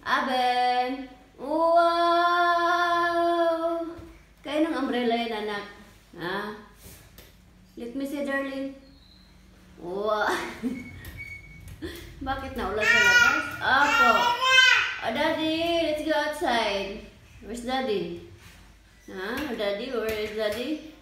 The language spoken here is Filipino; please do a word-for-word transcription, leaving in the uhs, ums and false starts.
Aben! Wow! Kaya ng umbrella yan, anak. Ha? Let me see, darling. Wow! Bakit naulan sa labas? Apo! Oh, Daddy! Let's go outside. Where's Daddy? Ha? Daddy? Where is Daddy?